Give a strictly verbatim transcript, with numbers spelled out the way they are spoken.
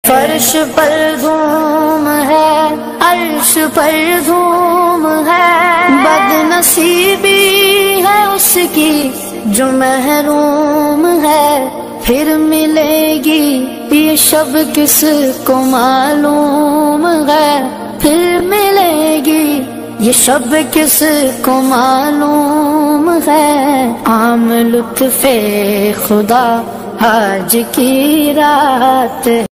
फर्श पर धूम है, अर्श पर धूम है, बदनसीबी है उसकी जो महरूम है। फिर मिलेगी ये शब किसको मालूम है, फिर मिलेगी ये शब किसको मालूम है। आम लुत्फ़े खुदा आज की रात